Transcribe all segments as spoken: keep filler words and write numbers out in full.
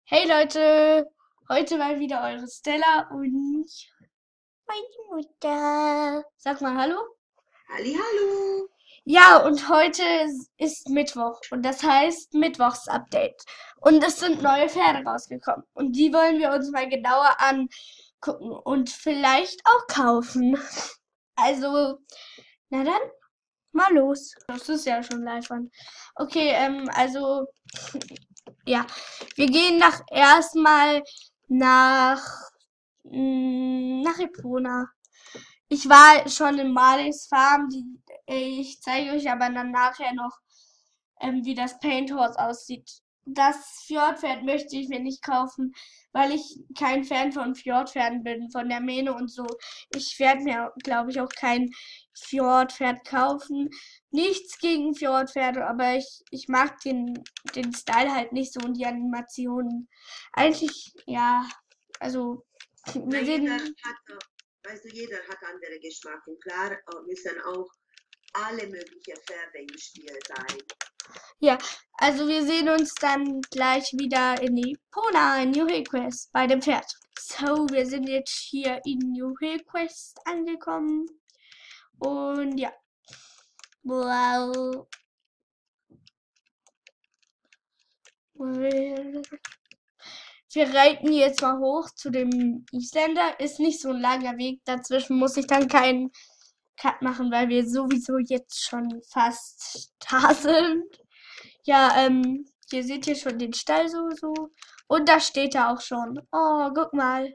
Hey Leute, heute mal wieder eure Stella und meine Mutter. Sag mal Hallo. Hallihallo. Ja, und heute ist ist Mittwoch und das heißt Mittwochsupdate. Und es sind neue Pferde rausgekommen und die wollen wir uns mal genauer angucken und vielleicht auch kaufen. Also, na dann, mal los. Das ist ja schon live an. Okay, ähm, also ja, wir gehen nach erstmal nach, mm, nach Epona. Ich war schon in Marlings Farm, die, äh, ich zeige euch aber dann nachher noch, ähm, wie das Paint Horse aussieht. Das Fjordpferd möchte ich mir nicht kaufen, weil ich kein Fan von Fjordpferden bin, von der Mähne und so. Ich werde mir, glaube ich, auch kein Fjordpferd kaufen. Nichts gegen Fjordpferde, aber ich, ich mag den, den Style halt nicht so und die Animationen. Eigentlich, ja, also, Na, wir jeder sehen. hat, äh, weißt du, jeder hat andere Geschmack und klar äh, müssen auch alle möglichen Pferde im Spiel sein. Ja, also wir sehen uns dann gleich wieder in Epona, in New Hillcrest, bei dem Pferd. So, wir sind jetzt hier in New Hillcrest angekommen. Und ja, wow. Wir reiten jetzt mal hoch zu dem Isländer. Ist nicht so ein langer Weg. Dazwischen muss ich dann keinen Cut machen, weil wir sowieso jetzt schon fast da sind. Ja, ähm, hier seht ihr schon den Stall so, so. Und da steht er auch schon. Oh, guck mal.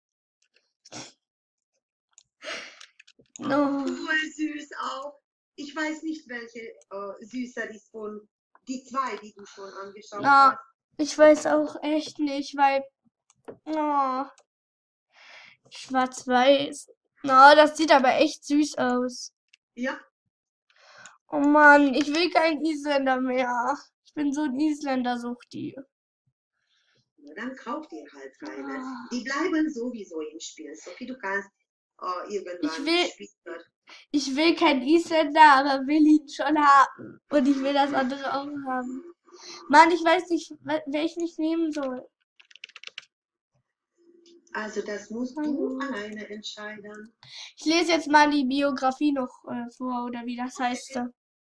Ach, Oh, cool, süß auch. Ich weiß nicht, welche äh, süßer ist von die zwei, die du schon angeschaut na, hast. ich weiß auch echt nicht, weil, oh, schwarz-weiß. Na, das sieht aber echt süß aus. Ja, Oh Mann, ich will keinen Isländer mehr. Ich bin so ein Isländer-Suchti. na, dann kauf dir halt keinen. Ah, Die bleiben sowieso im Spiel. Sophie, du kannst äh, Ich irgendwann will, später. ich will keinen Isländer, aber will ihn schon haben. Und ich will das andere auch haben. Mann, ich weiß nicht, wel- welchen ich nehmen soll. Also das musst du Hallo. alleine entscheiden. Ich lese jetzt mal die Biografie noch äh, vor, oder wie das heißt.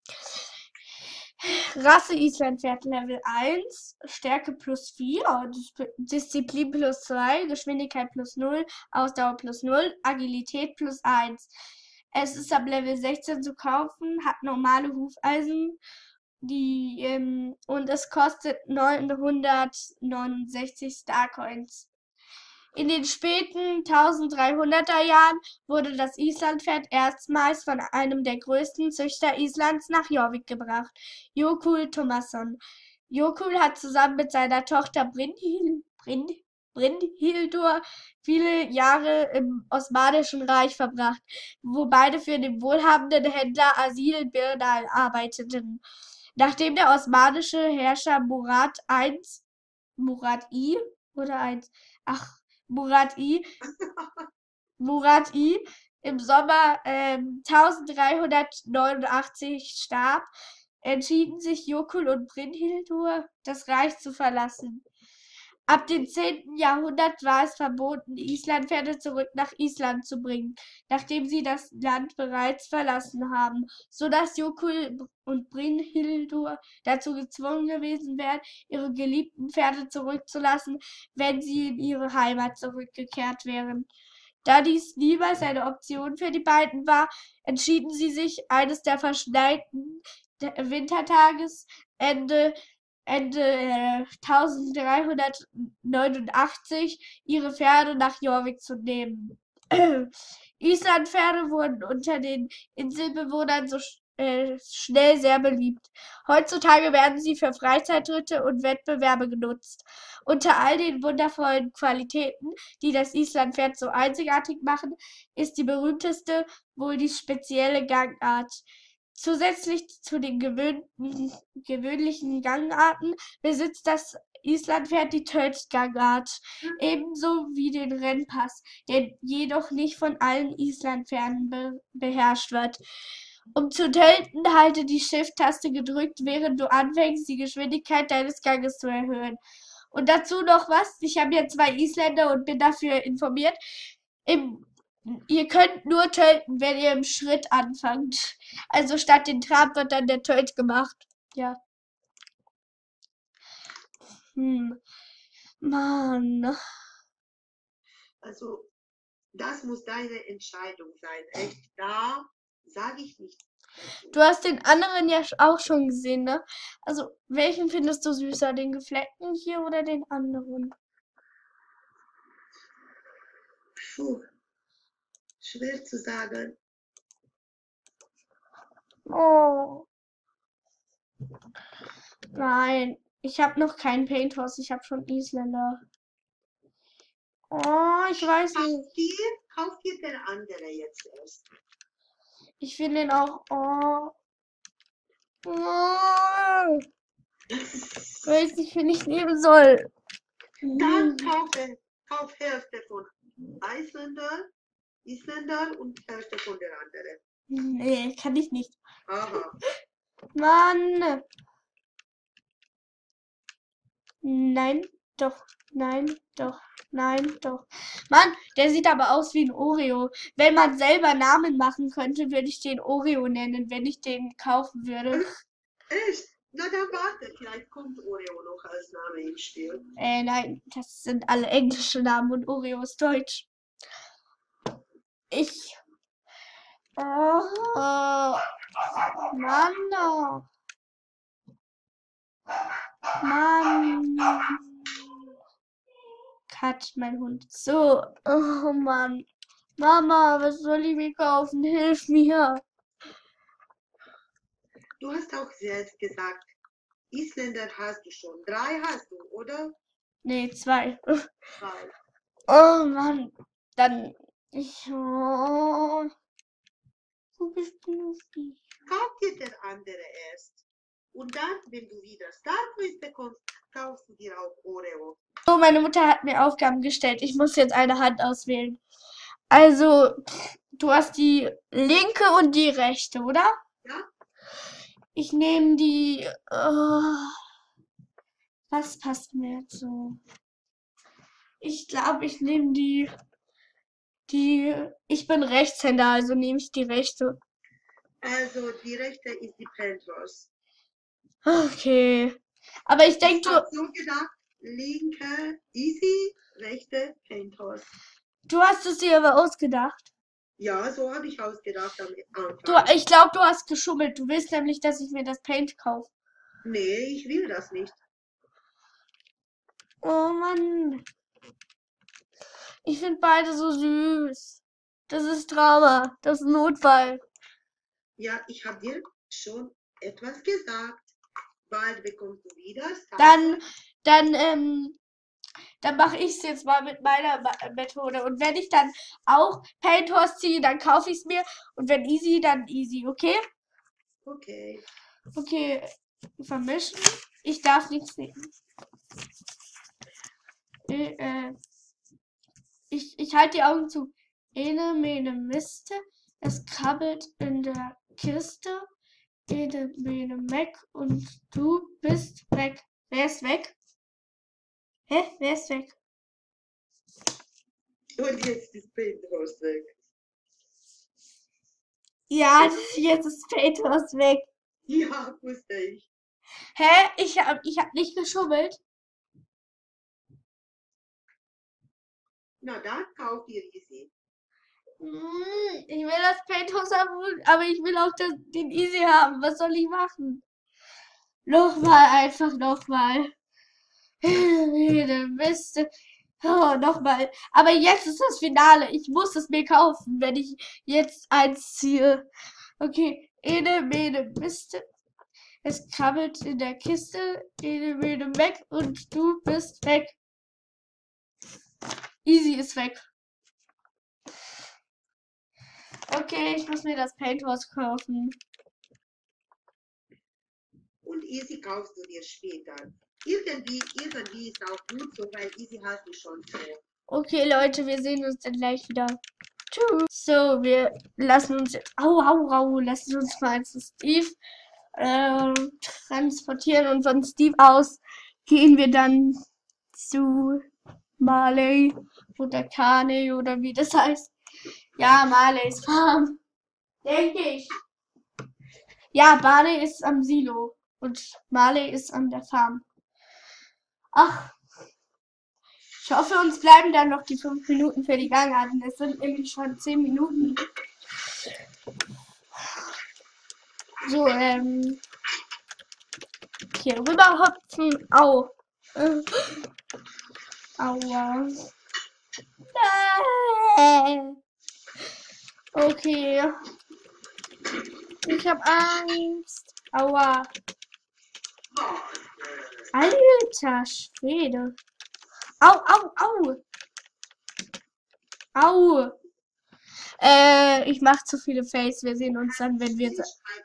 Rasse Islandpferd Level eins, Stärke plus vier, Dis- Disziplin plus zwei, Geschwindigkeit plus null, Ausdauer plus null, Agilität plus eins. Es ist ab Level sechzehn zu kaufen, hat normale Hufeisen, die, ähm, und es kostet neunhundertneunundsechzig Starcoins. In den späten dreizehnhunderter Jahren wurde das Islandpferd erstmals von einem der größten Züchter Islands nach Jorvik gebracht, Jökull Tómasson. Jökull hat zusammen mit seiner Tochter Brynhild, Bryn, Brynhildur viele Jahre im Osmanischen Reich verbracht, wo beide für den wohlhabenden Händler Asil Birdal arbeiteten. Nachdem der osmanische Herrscher Murat I, Murat I oder eins, ach, Murat I, Murat I im Sommer ähm, dreizehnhundertneunundachtzig starb, entschieden sich Jokul und Brynhildur, das Reich zu verlassen. Ab dem zehnten. Jahrhundert war es verboten, Islandpferde zurück nach Island zu bringen, nachdem sie das Land bereits verlassen haben, so dass Jokul und Brynhildur dazu gezwungen gewesen wären, ihre geliebten Pferde zurückzulassen, wenn sie in ihre Heimat zurückgekehrt wären. Da dies niemals eine Option für die beiden war, entschieden sie sich, eines der verschneiten Wintertages Ende Ende äh, dreizehnhundertneunundachtzig ihre Pferde nach Jorvik zu nehmen. Islandpferde wurden unter den Inselbewohnern so sch- äh, schnell sehr beliebt. Heutzutage werden sie für Freizeitritte und Wettbewerbe genutzt. Unter all den wundervollen Qualitäten, die das Islandpferd so einzigartig machen, ist die berühmteste wohl die spezielle Gangart. Zusätzlich zu den gewöhnten, gewöhnlichen Gangarten besitzt das Islandpferd die Tölt-Gangart, ebenso wie den Rennpass, der jedoch nicht von allen Islandpferden be beherrscht wird. Um zu tölten, halte die Shift-Taste gedrückt, während du anfängst, die Geschwindigkeit deines Ganges zu erhöhen. Und dazu noch was. Ich habe ja zwei Isländer und bin dafür informiert. Im, ihr könnt nur töten, wenn ihr im Schritt anfangt. Also statt den Trab wird dann der Tölt gemacht. Ja. Hm. Mann. Also, das muss deine Entscheidung sein. Echt, da sage ich nicht dazu. Du hast den anderen ja auch schon gesehen, ne? Also, welchen findest du süßer? Den gefleckten hier oder den anderen? Puh, schwer zu sagen. Oh. Nein, ich habe noch keinen Painthouse, ich habe schon Isländer. Oh, ich weiß nicht. Kauf dir, kauf dir der andere jetzt erst. Ich finde den auch. Oh. Oh. Weiß nicht, wen ich nehmen soll. Dann kaufe, kauf Hälfte von Isländer, Isländer und Hälfte von der anderen. Nee, kann ich nicht. Aha. Mann. Nein, doch, nein, doch, nein, doch. Mann, der sieht aber aus wie ein Oreo. Wenn man selber Namen machen könnte, würde ich den Oreo nennen, wenn ich den kaufen würde. Echt? Na dann warte, vielleicht kommt Oreo noch als Name ins Spiel. Äh, nein, das sind alle englische Namen und Oreo ist deutsch. Ich. Oh, Mann. oh. Mann. Kat, mein Hund. So, oh Mann. Mama, was soll ich mir kaufen? Hilf mir. Du hast auch selbst gesagt, Isländer hast du schon. Drei hast du, oder? Nee, zwei. Zwei. Oh Mann. Dann. Ich. Oh. Wo bist du? Kauf dir der andere erst. Und dann, wenn du wieder Starquiz bekommst, kaufst du dir auch Oreo. So, meine Mutter hat mir Aufgaben gestellt. Ich muss jetzt eine Hand auswählen. Also, du hast die linke und die rechte, oder? Ja? Ich nehme die. Oh, was passt mir jetzt so? Ich glaube, ich nehme die. Die. Ich bin Rechtshänder, also nehme ich die rechte. Also die rechte ist die Penthouse. Okay. Aber ich denke, Ich habe so gedacht, linke Easy, rechte Penthouse. du hast es dir aber ausgedacht. Ja, so habe ich ausgedacht am Du, Anfang. ich glaube, du hast geschummelt. Du willst nämlich, dass ich mir das Paint kaufe. Nee, ich will das nicht. Oh Mann. Ich finde beide so süß. Das ist Drama. Das ist Notfall. Ja, ich habe dir schon etwas gesagt. Bald bekommst du wieder Star. Dann, dann, ähm, dann mache ich es jetzt mal mit meiner Ma Methode. Und wenn ich dann auch Paint Horse ziehe, dann kaufe ich es mir. Und wenn easy, dann easy, okay? Okay. Okay, vermischen. Ich darf nichts nehmen. Äh, äh, ich, ich halte die Augen zu. Ene, mene, Miste. Es krabbelt in der Kiste. Ene, mene, Mac. Und du bist weg. Wer ist weg? Hä? Wer ist weg? Und jetzt ist Penthouse weg. Ja, jetzt ist Petros weg. Ja, wusste ich. Hä? Ich hab, ich hab nicht geschummelt. Na dann kauf dir Easy. Hm, ich will das Petros haben, aber ich will auch das, den Easy haben. Was soll ich machen? Nochmal, einfach nochmal. Mist. Oh, nochmal. Aber jetzt ist das Finale. Ich muss es mir kaufen, wenn ich jetzt eins ziehe. Okay. Ene, mene, Miste. Es krabbelt in der Kiste. Ene, mene, weg. Und du bist weg. Easy ist weg. Okay, ich muss mir das Painthouse kaufen. Und Easy kaufst du dir später. Irgendwie, irgendwie ist auch gut so, weil Easy hast du schon so. Okay, Leute, wir sehen uns dann gleich wieder. Tschüss. So, wir lassen uns jetzt. Au, au, au. Lassen uns mal zu Steve äh, transportieren und von Steve aus gehen wir dann zu Marley oder Kane oder wie das heißt. Ja, Marleys Farm. Denke ich. Ja, Barley ist am Silo und Marley ist an der Farm. Ach, ich hoffe, uns bleiben dann noch die fünf Minuten für die Gangarten. Es sind nämlich schon zehn Minuten. So, ähm. Hier rüber hopfen. Au. Äh. Aua. Äh. Okay. Ich hab Angst. Aua. Alter Schwede. Au, au, au. Au. Äh, ich mach zu viele Fails. Wir sehen uns dann, wenn wir...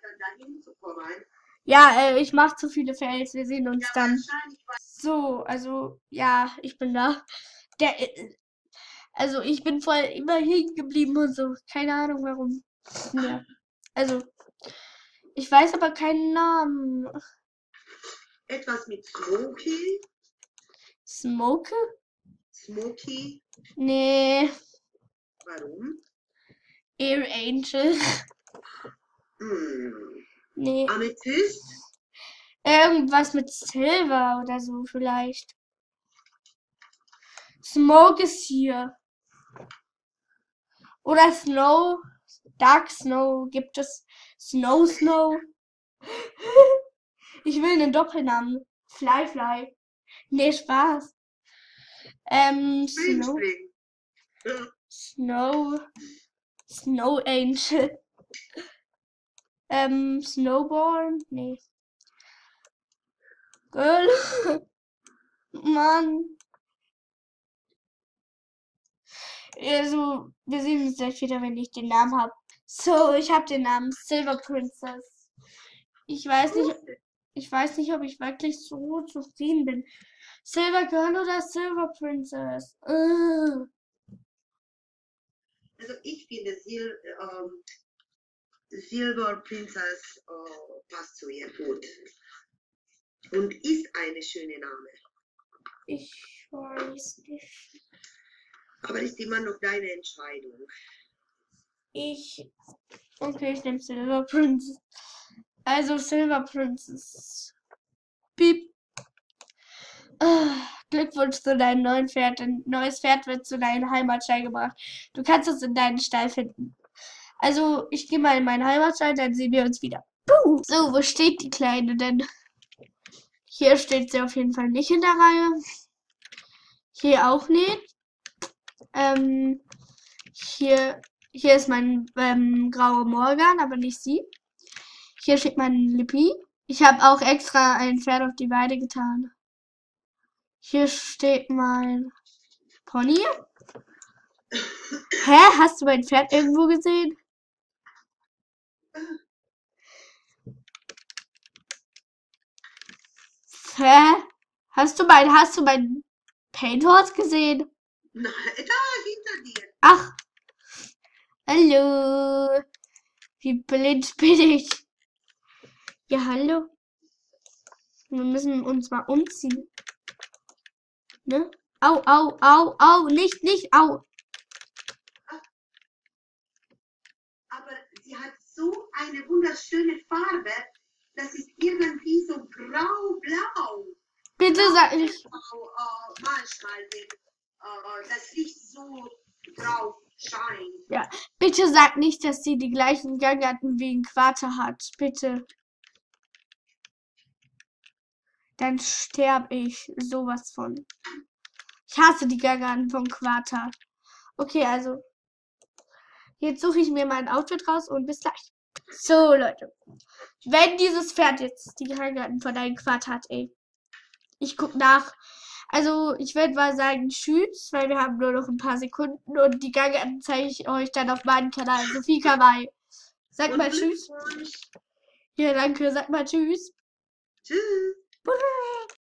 Ja, äh, ich mach zu viele Fails. Wir sehen uns dann. So, also, ja, ich bin da. Der, äh, also, ich bin voll immer hängen geblieben und so. Keine Ahnung, warum. Ja. Also, ich weiß aber keinen Namen. Etwas mit Smokey? Smoke? Smokey? Nee. Warum? Air Angel. Hm. Nee. Amethyst? Irgendwas mit Silver oder so vielleicht. Smoke ist hier. Oder Snow. Dark Snow. Gibt es Snow Snow? Ich will einen Doppelnamen. Fly Fly. Nee, Spaß. Ähm, Snow. Ja. Snow. Snow Angel. Ähm, Snowborn? Nee. Girl. Mann. Also, wir sehen uns gleich wieder, wenn ich den Namen habe. So, ich habe den Namen Silver Princess. Ich weiß nicht, ich weiß nicht, ob ich wirklich so zufrieden bin. Silver Girl oder Silver Princess? Äh. Also ich finde Sil ähm, Silver Princess äh, passt zu ihr gut. Und ist eine schöne Name. Ich weiß nicht. Aber ist immer noch deine Entscheidung. Ich. Okay, ich nehme Silver Princess. Also Silver Princess. Piep. Ah, Glückwunsch zu deinem neuen Pferd. Ein neues Pferd wird zu deinem Heimatstall gebracht. Du kannst es in deinen Stall finden. Also, ich gehe mal in meinen Heimatstall, dann sehen wir uns wieder. Puh. So, wo steht die Kleine denn? Hier steht sie auf jeden Fall nicht in der Reihe. Hier auch nicht. Ähm, hier, hier ist mein ähm, grauer Morgan, aber nicht sie. Hier steht mein Lippi. Ich habe auch extra ein Pferd auf die Weide getan. Hier steht mein Pony. Hä? Hast du mein Pferd irgendwo gesehen? Hä? Hast du mein, hast du mein Paint Horse gesehen? Nein, da hinter dir. Ach. Hallo. Wie blind bin ich? Ja, hallo. Wir müssen uns mal umziehen. Ne? Au, au, au, au. Nicht, nicht, au. Aber sie hat so eine wunderschöne Farbe. Das ist irgendwie so grau-blau. Bitte sag nicht. Äh, manchmal, wenn äh, das Licht so drauf scheint. Ja, bitte sag nicht, dass sie die gleichen Gangarten wie ein Quater hat. Bitte. Dann sterb ich sowas von. Ich hasse die Gangarten vom Quater. Okay, also. Jetzt suche ich mir mein Outfit raus und bis gleich. So, Leute. Wenn dieses Pferd jetzt die Gangarten von einem Quater hat, ey. Ich guck nach. Also, ich würde mal sagen, tschüss, weil wir haben nur noch ein paar Sekunden und die Gangarten zeige ich euch dann auf meinem Kanal. Sophie Kawaii. Sag mal tschüss. Ja, danke. Sag mal tschüss. Tschüss.